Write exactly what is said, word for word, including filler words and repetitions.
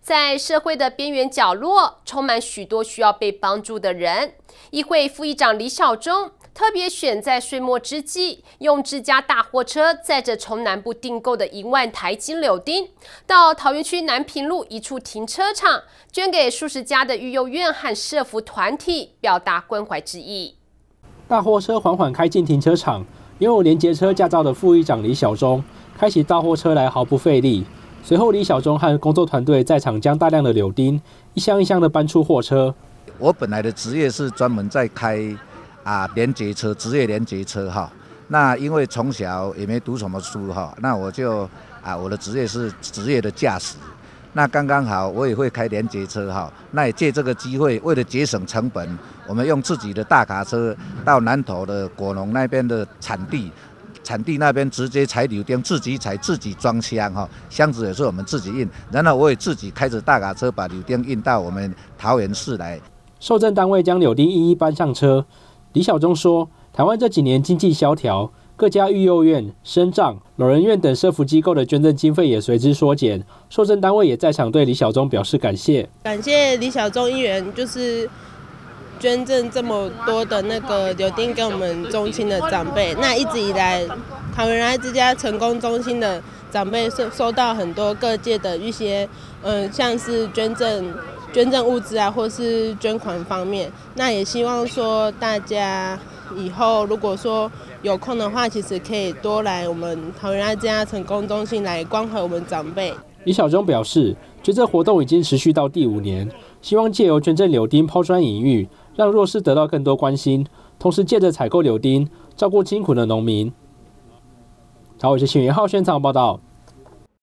在社会的边缘角落，充满许多需要被帮助的人。议会副议长李小忠特别选在岁末之际，用自家大货车载着从南部订购的一万台金柳丁，到桃园区南平路一处停车场，捐给数十家的育幼院和社福团体，表达关怀之意。 大货车缓缓开进停车场，拥有连结车驾照的副议长李小忠开起大货车来毫不费力。随后，李小忠和工作团队在场将大量的柳丁一箱一箱的搬出货车。 我本来的职业是专门在开啊连结车，职业连结车哈。那因为从小也没读什么书哈，那我就啊我的职业是职业的驾驶。那刚刚好我也会开连结车哈，那也借这个机会，为了节省成本，我们用自己的大卡车到南投的果农那边的产地。产地那边直接采柳丁，自己采自己装箱哈，箱子也是我们自己运，然后我也自己开着大卡车把柳丁运到我们桃园市来。 受赠单位将柳丁一一搬上车。李小忠说，台湾这几年经济萧条，各家育幼院、身障、老人院等社福机构的捐赠经费也随之缩减，受赠单位也在场对李小忠表示感谢。 感谢李小忠议员，就是捐赠这么多的那个柳丁给我们中心的长辈，那一直以来桃园仁爱之家成功中心的长辈收收到很多各界的一些，嗯，像是捐赠捐赠物资啊，或是捐款方面。那也希望说大家以后如果说有空的话，其实可以多来我们桃园仁爱之家成功中心来关怀我们长辈。 李小忠表示，捐赠活动已经持续到第五年，希望借由捐赠柳丁抛砖引玉，让弱势得到更多关心，同时借着采购柳丁照顾辛苦的农民。桃园市新闻浩宣场报道。